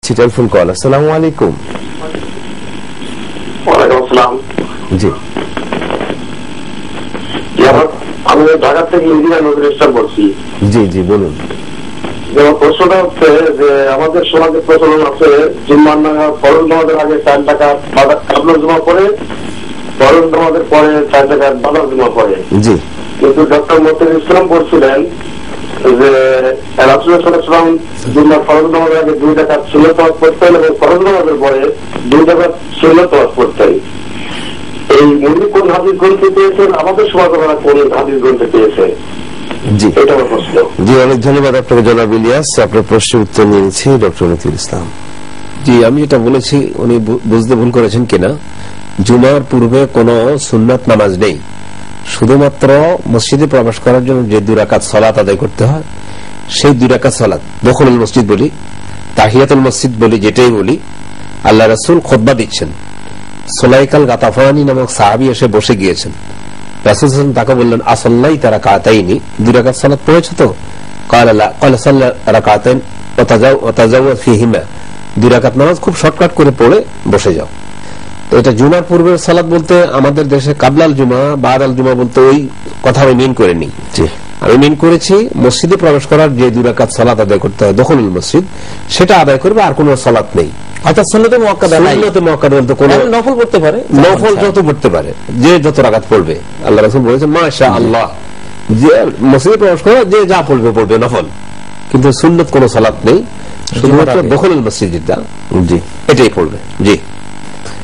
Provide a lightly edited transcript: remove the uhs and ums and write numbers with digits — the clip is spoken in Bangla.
নিচ্ছি টেলিফোন কল। আসসালামু আলাইকুম। ওয়ালাইকুম আসসালাম। জি, আমি ঢাকা থেকে ইঞ্জিনিয়ার নজরুল ইসলাম বলছি। জি জি বলুন। যেমন প্রশ্নটা হচ্ছে যে আমাদের সমাজের প্রচলন আছে জুম্মার ফরজ নামাজের আগে 4 টাকা কাবলা জমা পড়ে, ফরজ নামাজের পরে 4 টাকা বাদা জমা পড়ে। জি, কিন্তু ডক্টর মতিউর ইসলাম বলছিলেন যে রাসূলুল্লাহ সাল্লাল্লাহু আলাইহি ওয়াসাল্লাম জুম্মার ফরজ নামাজের আগে 2 টাকা সুন্নাত নামাজ পড়তেন এবং ফরজ নামাজের পরে 2 টাকা সুন্নাত নামাজ পড়তেন। এই উনি কোন হাদিস গ্রন্থে পেয়েছেন, আমাদের সমাজে কোন হাদিস গ্রন্থে পেয়েছে? জি, এটা আমার প্রশ্ন। জি, অনেক ধন্যবাদ আপনাকে জনাব ইলিয়াস। আপনার প্রশ্নের উত্তর নিয়েছি ডক্টর মতিউর ইসলাম। জি, আমি এটা বলেছি, উনি বুঝতে ভুল করেছেন কিনা। জুমার পূর্বে কোনো সুন্নাত নামাজ নেই, শুধুমাত্র মসজিদে প্রবেশ করার জন্য যে 2 রাকাত সালাত আদায় করতে হয়, সেই 2 রাকাত সালাত দখলুল মসজিদ বলি, তাহিয়াতুল মসজিদ বলি, যেটাই বলি, আল্লাহ রাসূল খুতবা দিচ্ছেন। সুলাইকাল গাতাফানি নামক সাহাবী এসে বসে গিয়েছেন। রাসূল সাল্লাল্লাহু আলাইহি ওয়াসাল্লাম তাকে বললেন, আসল্লাইতা রাকাতাইনি, 2 রাকাত সালাত পড়েছো তো? ক্বালা লা, ক্বালা সাল্লা রাকাতাইন ওয়া তাজাওয়াজ ফীহিমা, 2 রাকাত নামাজ খুব শর্টকাট করে পড়ে বসে যাও। তো এটা জুমার পূর্বের সালাত বলতে আমাদের দেশে কাবলাল জুমা বাদাল জুমা বলতে ওই কথা আমি মিন করিনি। আমি মিন করেছি মসজিদে প্রবেশ করার যে 2 রাকাত সালাত আদায় করতে হয় দখলুল মসজিদ, সেটা আদায় করবে, আর কোনো সালাত নেই। অর্থাৎ সুন্নতে মুআক্কাদা নাই, সুন্নতে মুআক্কাদা বলতে কোনো নফল পড়তে পারে, নফল যত পড়তে পারে, যে যত রাকাত পড়বে। আল্লাহ রাসূল বলেছেন মাশাআল্লাহ, যে মসজিদে প্রবেশ করে যে যা পড়বে পড়বে নফল, কিন্তু সুন্নত কোনো সালাত নেই, শুধুমাত্র দখলুল মসজিদ যেটা, জি, এটাই পড়বে। জি।